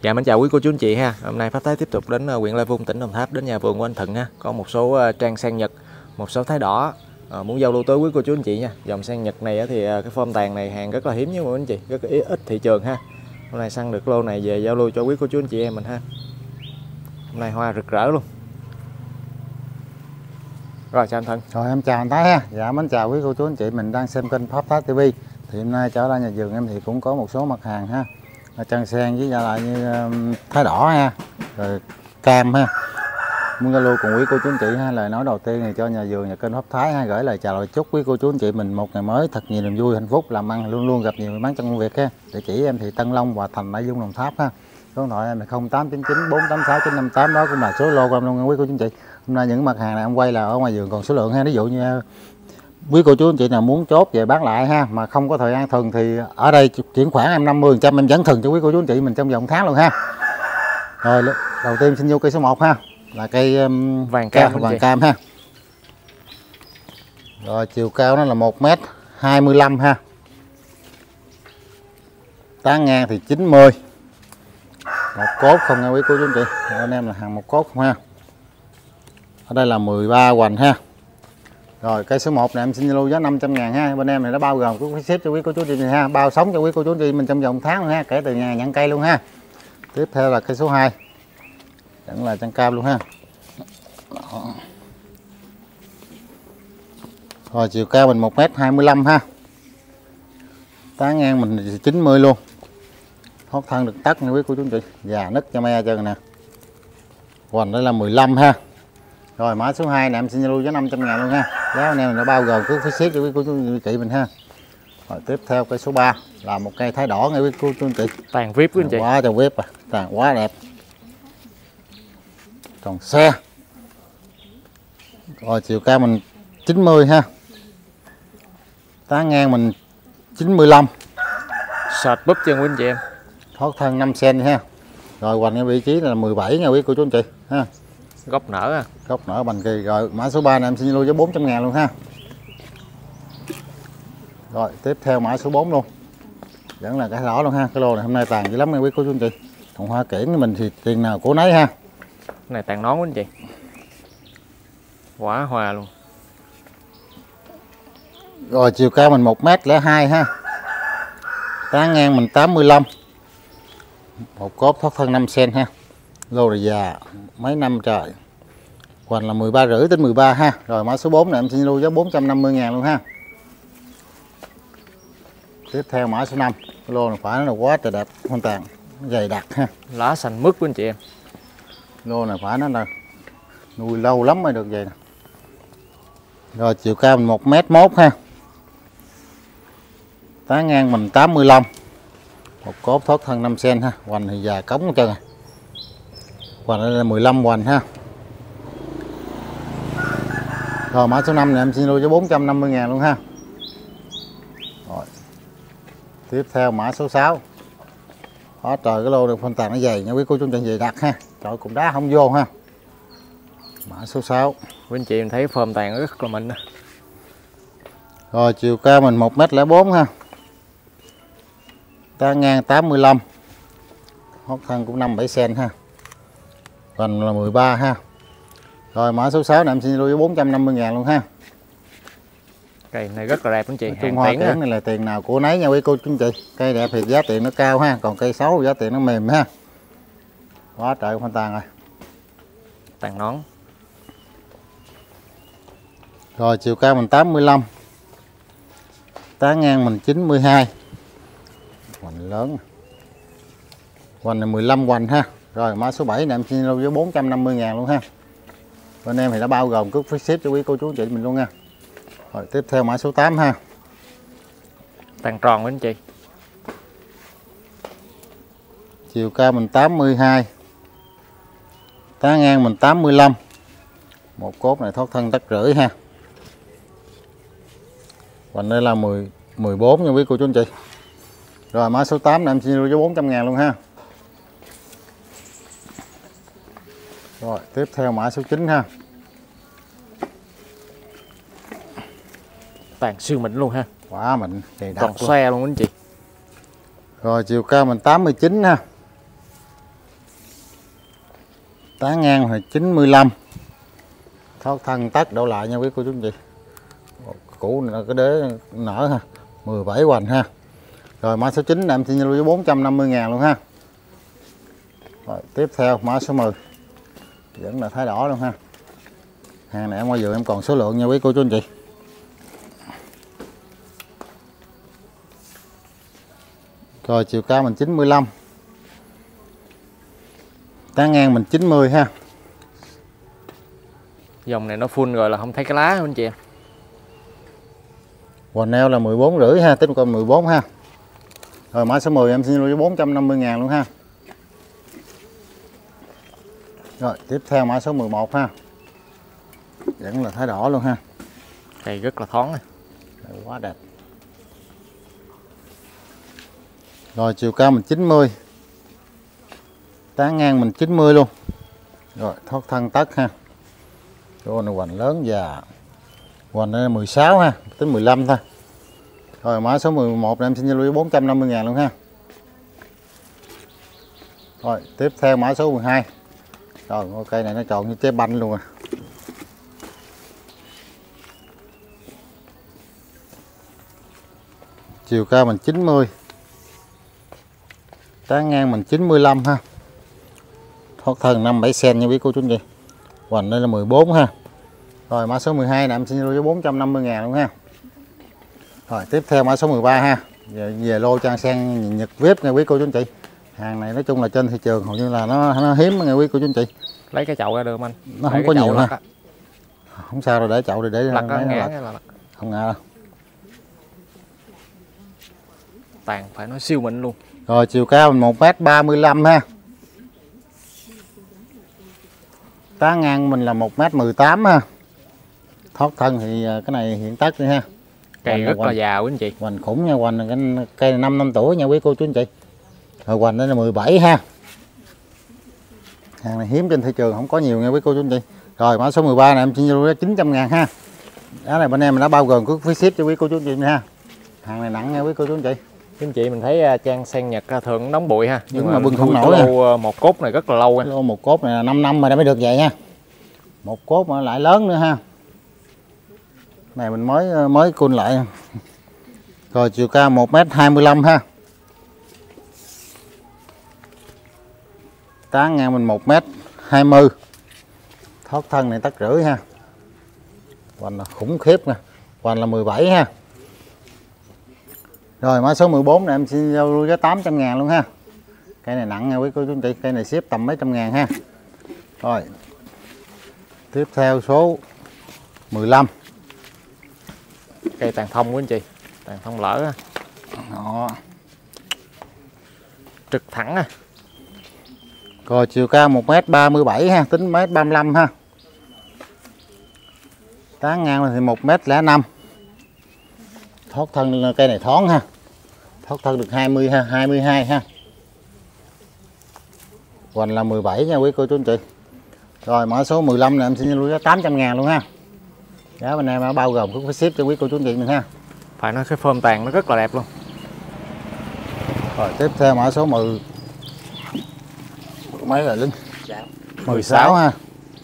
Dạ mến chào quý cô chú anh chị ha. Hôm nay Pháp Thái tiếp tục đến huyện Lai Vung, tỉnh Đồng Tháp, đến nhà vườn của anh Thuận ha. Có một số trang sen Nhật, một số thái đỏ muốn giao lưu tới quý cô chú anh chị nha. Dòng sen Nhật này thì cái form tàn này hàng rất là hiếm nha quý anh chị, rất ít thị trường ha. Hôm nay săn được lô này về giao lưu cho quý cô chú anh chị em mình ha. Hôm nay hoa rực rỡ luôn. Rồi chào anh Thuận. Rồi em chào anh Thái ha. Dạ mến chào quý cô chú anh chị mình đang xem kênh Pháp Thái TV. Thì hôm nay trở lại nhà vườn em thì cũng có một số mặt hàng ha. Trang sen với lại như thái đỏ ha, rồi cam ha. Muốn giao lưu cùng quý cô chú anh chị ha. Lời nói đầu tiên này cho nhà vườn nhà kênh Pháp Thái ha, gửi lời chào lời chúc quý cô chú anh chị mình một ngày mới thật nhiều niềm vui hạnh phúc, làm ăn luôn luôn gặp nhiều may mắn trong công việc ha. Địa chỉ em thì Tân Long và Thành Lai Vung Đồng Tháp ha. Số điện thoại em là 0899 486 958, đó cũng là số lô của em luôn quý cô chú anh chị. Hôm nay những mặt hàng này em quay là ở ngoài vườn còn số lượng ha. Ví dụ như quý cô chú anh chị nào muốn chốt về bán lại ha, mà không có thời gian thường thì ở đây chuyển khoản em 50% em vẫn thường cho quý cô chú anh chị mình trong vòng tháng luôn ha. Rồi đầu tiên xin vô cây số 1 ha, là cây vàng cam ha. Rồi chiều cao nó là 1m25 ha. Tán ngang thì 90. Một cốt không nha quý cô chú anh chị. Rồi anh em là hàng một cốt không ha. Ở đây là 13 hoành ha. Rồi cây số 1 này em xin lưu giá 500.000 ha. Bên em này nó bao gồm cũng phải ship cho quý cô chú chị ha, bao sống cho quý cô chú chị mình trong vòng tháng luôn ha, kể từ nhà nhận cây luôn ha. Tiếp theo là cây số 2. Vẫn là chân cam luôn ha. Rồi chiều cao mình 1m25 ha. Tán ngang mình 90 luôn. Hốt thân được tắt nha quý cô chú chị. Già nứt cho me chân nè. Hoành đây là 15 ha. Rồi mã số 2 này em xin lưu giá 500.000 luôn ha. Giá anh em nó bao gồm cứ phí ship cho quý cô chú chị mình ha. Rồi tiếp theo cây số 3 là một cây thái đỏ nghe quý cô chú chị. Tàn vip quý anh chị. Quá trời vip à, tàn quá đẹp. Còn xe. Rồi chiều cao mình 90 ha. Tán ngang mình 95. Sệt búp chân quý anh chị em. Thoát thân 5 cm ha. Rồi hoành cái vị trí là 17 nha quý cô chú anh chị ha. Gốc nở à. Gốc nở bành kỳ. Rồi mã số 3 này em xin lưu giá 400.000 luôn ha. Rồi tiếp theo mã số 4 luôn. Vẫn là cái đỏ luôn ha. Cái lô này hôm nay tàn dữ lắm nha quý cô chú anh chị. Còn hoa kiển của mình thì tiền nào của nấy ha. Cái này tàn nón quý anh chị. Quả hòa luôn. Rồi chiều cao mình 1m02 ha. Tán ngang mình 85. Một cốt thoát thân 5 cm ha. Lô này già mấy năm trời. Hoành là 13,5 đến 13 ha. Rồi mã số 4 này em xin lưu giá 450.000 luôn ha. Tiếp theo mã số 5. Cái lô này phải nó là quá trời đẹp, hoàn toàn dày đặc ha. Lá xanh mướt của anh chị em. Lô này phải nó là nuôi lâu lắm mới được vậy nè. Rồi chiều cao mình 1m1 ha. Tán ngang mình 85. Một cốt thoát thân 5 cm ha. Hoành thì già cống hết trơn à. Hoành đây là 15 hoành ha. Rồi mã số 5 này em xin lưu cho 450.000 luôn ha. Rồi. Tiếp theo mã số 6. Đó, trời cái lô được phân tàn nó dày nha quý cô chú anh chị, dày đặc ha. Trời cùng đá không vô ha. Mã số 6. Quý anh chị em thấy form tàn rất là mịn. Rồi chiều cao mình 1m04 ha. Tán ngang 85. Hốt thân cũng 5-7 cm ha. Hoành là 13 ha. Rồi mã số 6 này em xin lưu với 450.000 luôn ha. Cây này rất là đẹp anh chị. Hàng hoa kiển này là tiền nào của nấy nha quý cô chú anh chị. Cây đẹp thì giá tiền nó cao ha, còn cây xấu thì giá tiền nó mềm ha. Quá trời phân tàn rồi. Tàn nón. Rồi chiều cao mình 85. Tán ngang mình 92. Hoành lớn. Hoành này 15 hoành ha. Rồi mã số 7 này em xin lưu với 450.000 luôn ha. Bên em thì đã bao gồm cước phí ship cho quý cô chú anh chị mình luôn nha. Rồi tiếp theo mã số 8 ha. Tàn tròn anh chị. Chiều cao mình 82. Tán ngang mình 85. Một cốt này thoát thân tắc rưỡi ha. Hoành đây là 14 nha quý cô chú anh chị. Rồi mã số 8 này em xin lưu cho 400.000 luôn ha. Rồi tiếp theo mã số 9 ha. Tàn siêu mịn luôn ha. Quá mịn, dày đặc còn xoe luôn anh chị. Rồi chiều cao mình 89 ha. Tán ngang là 95. Thoát thân tắt đổ lại nha quý cô chú anh chị. Cũ là cái đế nở ha. 17 hoành ha. Rồi mã số 9 em xin lưu với 450.000 luôn ha. Rồi tiếp theo mã số 10. Vẫn là thái đỏ luôn ha. Hàng này em qua vườn em còn số lượng nha quý cô chú anh chị. Rồi chiều cao mình 95. Tán ngang mình 90 ha. Dòng này nó full rồi là không thấy cái lá không anh chị. Hoành eo là 14 rưỡi ha, tính con 14 ha. Rồi mã số 10 em xin lưu với 450.000 luôn ha. Rồi tiếp theo mã số 11 ha. Vẫn là thái đỏ luôn ha. Cây rất là thoáng. Quá đẹp. Rồi chiều cao mình 90. Tán ngang mình 90 luôn. Rồi thoát thân tất ha. Chỗ này hoành lớn và hoành này là 16 ha, tính 15 thôi. Rồi mã số 11 này em xin lưu 450.000 luôn ha. Rồi tiếp theo mã số 12. Rồi cây này nó tròn như trái banh luôn rồi. Chiều cao mình 90. Tán ngang mình 95 ha. Thoát thân 5-7 cm nha quý cô chú anh chị. Hoành đây là 14 ha. Rồi mã số 12 này em xin lưu với 450.000 luôn ha. Rồi tiếp theo mã số 13 ha. Về lô trang sen Nhật VIP nha quý cô chú anh chị. Hàng này nói chung là trên thị trường hầu như là nó hiếm nha quý cô chú anh chị. Lấy cái chậu ra được không anh? Nó không có nhiều ha. Không sao rồi, để chậu để lật không ngại đâu. Tàn phải nói siêu mịn luôn. Rồi chiều cao 1m35 ha. Tán ngang mình là 1m18 ha. Thoát thân thì cái này hiện tất nữa ha. Cây rất là già quý anh chị. Hoành khủng nha, hoành cái cây 5 năm tuổi nha quý cô chú anh chị. Rồi hoành đây là 17 ha. Hàng này hiếm trên thị trường, không có nhiều nha quý cô chú anh chị. Rồi mã số 13 này em xin lưu 900.000 ha. Giá này bên em đã bao gồm phí ship cho quý cô chú anh chị ha. Hàng này nặng nha quý cô chú anh chị. Quý anh chị mình thấy trang sen Nhật thường nóng bụi ha, nhưng mà bưng không nổi lô một cốt này rất là lâu ha. Lô một cốt này là 5 năm mà đã mới được vậy nha. Một cốt mà lại lớn nữa ha. Này mình mới cun lại. Rồi chiều cao 1m25 ha. Tán ngang mình 1m20. Thoát thân này tấc rưỡi ha. Hoành là khủng khiếp nè. Hoành là 17 ha. Rồi mã số 14 này em xin giao lưu giá 800.000 luôn ha. Cây này nặng nha quý cô chú anh chị, cây này ship tầm mấy trăm ngàn ha. Rồi. Tiếp theo số 15. Cây tàn thông quý anh chị. Tàn thông lỡ ha. Đó. Trực thẳng ha. Rồi chiều cao 1m37 ha, tính 1m35 ha. Tán ngang thì 1m05. Thoát thân cây này thoáng ha. Thoát thân được 20 ha, 22 ha. Hoành là 17 nha quý cô chú anh chị. Rồi mã số 15 này em xin lưu giá 800.000 luôn ha. Giá bên em đã bao gồm phí ship cho quý cô chú anh chị mình ha. Phải nói cái phơm tàn nó rất là đẹp luôn. Rồi tiếp theo mã số 10. Mấy rồi Linh? 16 ha.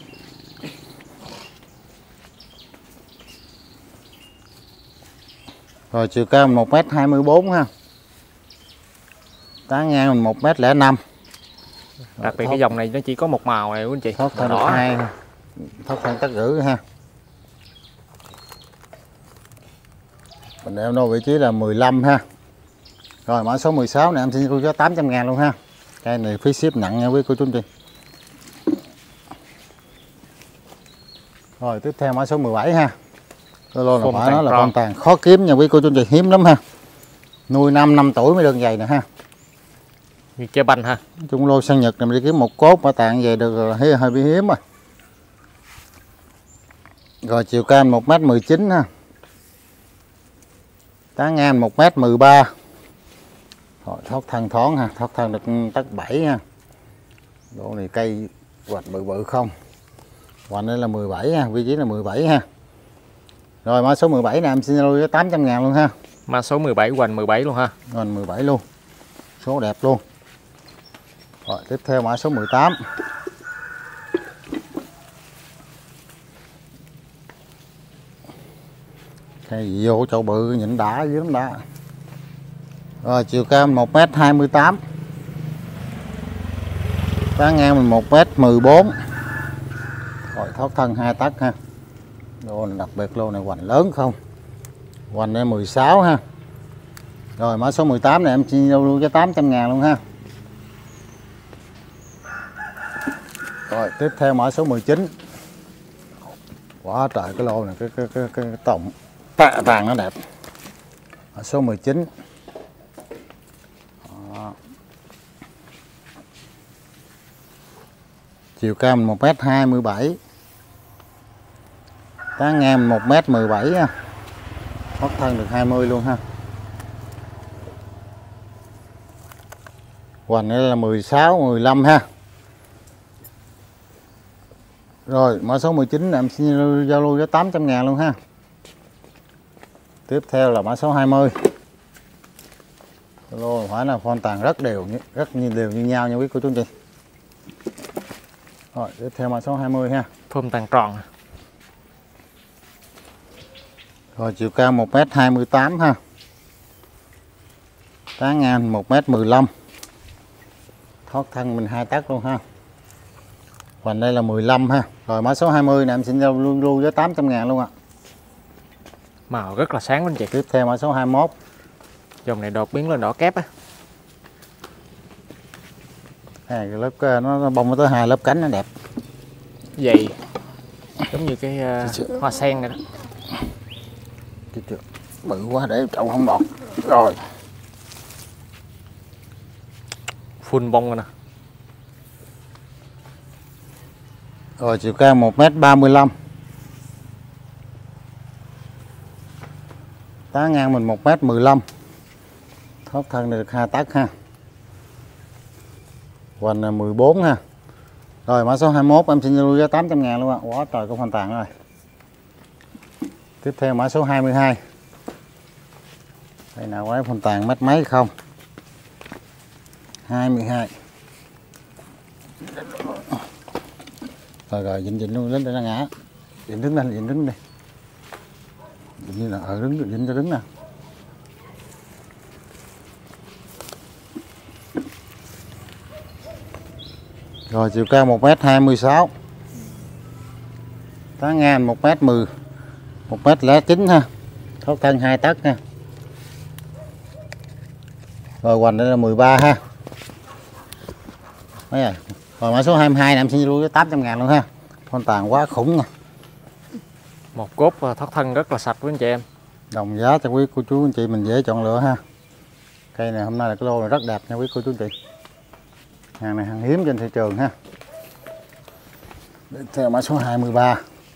Rồi chiều cao 1m24 ha. Tán ngang mình 1m05. Đặc biệt cái dòng này nó chỉ có một màu này quý anh chị. Thoát thân đỏ 2. Thoát thân tấc rưỡi ha. Mình em nô vị trí là 15 ha. Rồi mã số 16 này em xin lưu giá 800.000 luôn ha. Cây này phí ship nặng nha quý cô chú anh chị. Rồi tiếp theo mã số 17 ha. Cái lô này phải nói là con tàn khó kiếm nha quý cô chú anh chị, hiếm lắm ha. Nuôi 5 năm tuổi mới được vậy nè ha. Như trái banh ha. Chung lô sang Nhật này mình đi kiếm một cốt mà tàn về được rồi, hơi bị hiếm rồi. Rồi chiều cao 1m19 ha. Tán ngang 1m13. Rồi thoát thân thoáng ha, thoát thân được tấc 7 ha. Độ này cây hoạch bự bự không. Hoành đây là 17 ha, vị trí là 17 ha. Rồi mã số 17 này em xin lưu với 800.000 luôn ha. Mã số 17 hoành 17 luôn ha. Hoành 17 luôn. Số đẹp luôn. Rồi tiếp theo mã số 18. Cây vô chỗ bự nhịn đã dữ lắm đã. Rồi chiều cao 1m28, tán ngang mình 1m14. Rồi thoát thân 2 tấc ha. Lô này đặc biệt, lô này hoành lớn không, hoành đây 16 ha. Rồi mã số 18 này em chia luôn cho 800.000 luôn ha. Rồi tiếp theo mã số 19. Quá trời cái lô này, cái tổng vàng nó đẹp. Mã số 19. Đó. Chiều cao 1m27, tán ngang 1m17 ha. Thoát thân được 20 luôn ha. Hoành đây là 16, 15 ha. Rồi mã số 19 em xin giao lưu với 800.000 luôn ha. Tiếp theo là mã số 20. Lô phải là phon tàn rất đều, đều như nhau nha quý cô chú anh chị. Rồi tiếp theo mã số 20 ha. Phơm tàn tròn. Rồi chiều cao 1m28 ha. Tán ngang 1m15. Thoát thân mình 2 tấc luôn ha. Hoành đây là 15 ha. Rồi mã số 20 này em xin giao lưu với 800.000 luôn ạ. Màu rất là sáng anh chị. Tiếp theo mã số 21. Dòng này đột biến lên đỏ kép á. Cái lớp nó bông tới 2 lớp cánh nó đẹp. Vậy giống như cái hoa sen này đó. Bự quá để chậu không đọt. Rồi. Full bông rồi nè. Rồi chiều cao 1m35. Tán ngang mình 1m15. Thoát thân được 2 tấc ha. Hoành là 14 ha. Rồi mã số 21 em xin lưu giá 800.000 luôn ạ. Quá trời có hoàn tàn rồi. Tiếp theo mã số 22. Đây nào quái hoàn tàn mét mấy không. 22. Rồi dịnh luôn lên để nó ngã. Dịnh đứng lên, dịnh đứng đi. Dịnh như là ở đứng, dịnh cho đứng nè. Rồi chiều cao 1m26. Tán ngang 1m10. 1m09 ha. Thoát thân 2 tấc ha. Rồi hoành đây là 13 ha. Mấy rồi. Rồi mã số 22 này em xin lưu với 800.000 luôn ha. Con tàn quá khủng nè. Một cốt thoát thân rất là sạch với anh chị em. Đồng giá cho quý cô chú anh chị mình dễ chọn lựa ha. Cây này hôm nay là cái lô này rất đẹp nha quý cô chú anh chị. Hàng này hàng hiếm trên thị trường ha. Để theo mã số 23.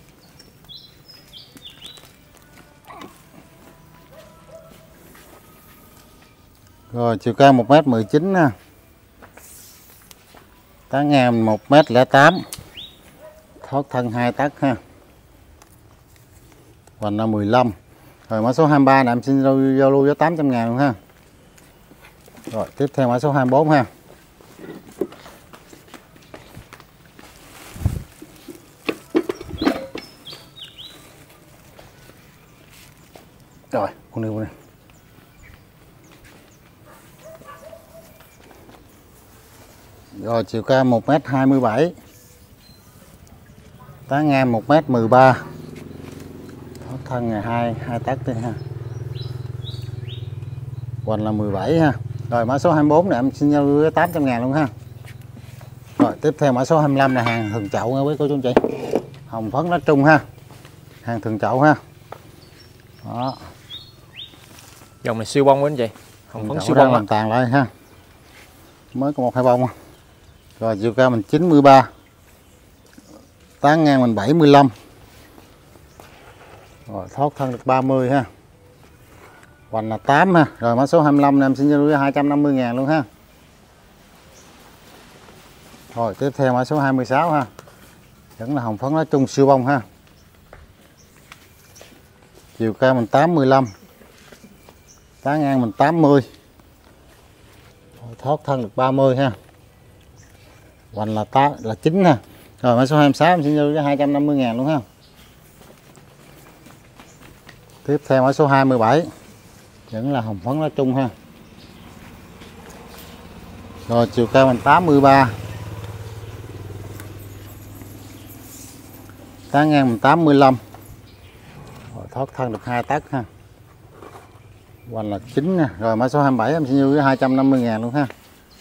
Rồi chiều cao 1m19 ha. Tán ngang 1m08. Thoát thân 2 tấc ha. Hoành là 15. Rồi mã số 23 này em xin giao lưu với 800.000 luôn ha. Rồi tiếp theo mã số 24 ha. Rồi con đi. Rồi chiều cao 1m27. Tán ngang 1m13. Thoát thân ngày 2 tấc đi ha. Hoành là 17 ha. Rồi mã số 24 này em xin giao lưu với 800.000 luôn ha. Rồi tiếp theo mã số 25 là hàng thường chậu nha quý cô chú anh chị. Hồng phấn lá trung ha. Hàng thường chậu ha. Đó. Dòng này siêu bông với anh chị. Hồng phấn siêu đang bông làm tàn lại ha. Mới có 1-2 bông. Rồi chiều cao mình 93. Tán ngang mình 75. Rồi thoát thân được 30 ha. Hoành là 8 ha. Rồi mã số 25 này em xin giao lưu 250.000 luôn ha. Rồi tiếp theo mã số 26 ha. Vẫn là hồng phấn lá trung siêu bông ha. Chiều cao mình 85. Tán ngang mình 80. Rồi, thoát thân được 30 ha. Hoành là 9 ha. Rồi mã số 26 em xin giao lưu 250.000 luôn ha. Tiếp theo mã số 27 vẫn là hồng phấn lá trung ha. Rồi chiều cao mình 83, tán ngang mình 85. Rồi, thoát thân được 2 tấc ha. Hoành là 9 nè. Rồi mã số 27 em xin với 250.000 luôn ha.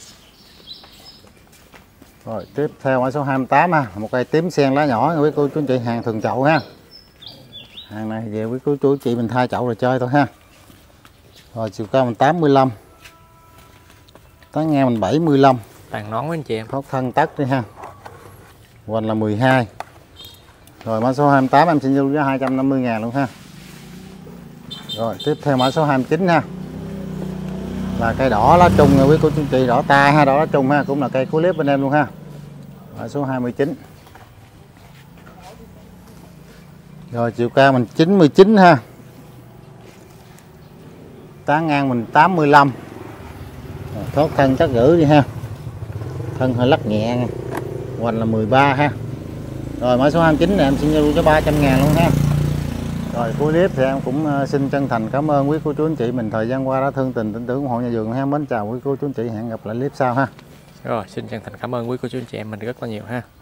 Rồi tiếp theo mã số 28 ha, một cây tím sen lá nhỏ quý cô chú anh chị, hàng thường chậu ha. Hàng này về quý cô chú anh chị mình thay chậu rồi chơi thôi ha. Rồi chiều cao mình 85, tán ngang mình 75. Tàn nón với anh chị em. Thoát thân tấc đi ha. Hoành là 12. Rồi mã số 28 em xin với 250.000 luôn ha. Rồi tiếp theo mã số 29 ha, là cây đỏ lá trung quý cô chú anh chị, đỏ ta ha, đỏ lá trung ha, cũng là cây cuối clip bên em luôn ha. Mã số 29. Rồi chiều cao mình 99 ha, tán ngang mình 85. Rồi, thoát thân chắc gửi đi ha, thân hơi lắc nhẹ nha. Hoành là 13 ha. Rồi mã số 29 này em xin lưu cho 300.000 luôn ha. Rồi cuối clip thì em cũng xin chân thành cảm ơn quý cô chú anh chị mình thời gian qua đã thương tình tin tưởng ủng hộ nhà vườn ha. Mến chào quý cô chú anh chị, hẹn gặp lại clip sau ha. Rồi xin chân thành cảm ơn quý cô chú anh chị em mình rất là nhiều ha.